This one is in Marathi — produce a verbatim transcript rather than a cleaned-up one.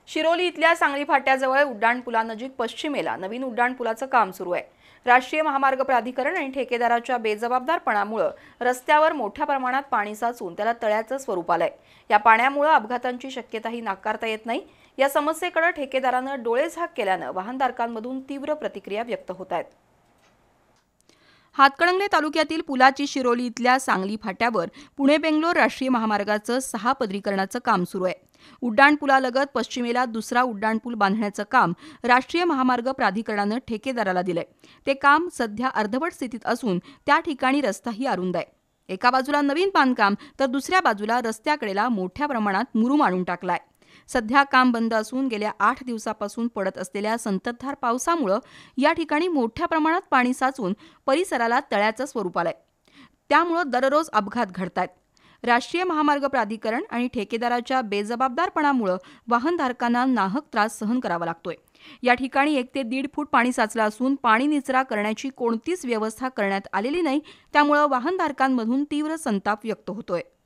शिरोली इथल्या सांगली फाट्याजवळ उड्डाणपुलानजीक पश्चिमेला नवीन उड्डाणपुलाचं काम सुरू आहे। राष्ट्रीय महामार्ग प्राधिकरण आणि ठेकेदाराच्या बेजबाबदारपणामुळे रस्त्यावर मोठ्या प्रमाणात पाणी साचून त्याला तळ्याचं स्वरूप आलंय। या पाण्यामुळे अपघातांची शक्यताही नाकारता येत नाही। या समस्येकडे ठेकेदारानं डोळेझाक केल्यानं वाहनधारकांमधून तीव्र प्रतिक्रिया व्यक्त होत आहेत। हातकणंगले तालुक्यातील पुलाची शिरोली इथल्या सांगली फाट्यावर पुणे बेंगलोर राष्ट्रीय महामार्गाचं सहा पदरीकरणाचं काम सुरू आहे। उड्डाणपुलालगत पश्चिमेला दुसरा उड्डाणपूल बांधण्याचं काम राष्ट्रीय महामार्ग प्राधिकरणानं ठेकेदाराला दिलंय। ते काम सध्या अर्धवट स्थितीत असून त्या ठिकाणी रस्ताही अरुंद आहे। एका बाजूला नवीन बांधकाम तर दुसऱ्या बाजूला रस्त्याकडेला मोठ्या प्रमाणात मुरूम आणून टाकलाय। सध्या काम बंद असून गेल्या आठ दिवसापासून पडत असलेल्या संततधार पावसामुळे या ठिकाणी मोठ्या प्रमाणात पाणी साचून परिसराला तळ्याचं स्वरूप आलंय। त्यामुळे दररोज अपघात घडतायत। राष्ट्रीय महामार्ग प्राधिकरण आणि ठेकेदाराच्या बेजबाबदारपणामुळे वाहनधारकांना नाहक त्रास सहन करावा लागतोय। या ठिकाणी एक ते दीड फूट पाणी साचलं असून पाणी निचरा करण्याची कोणतीच व्यवस्था करण्यात आलेली नाही। त्यामुळे वाहनधारकांमधून तीव्र संताप व्यक्त होतोय।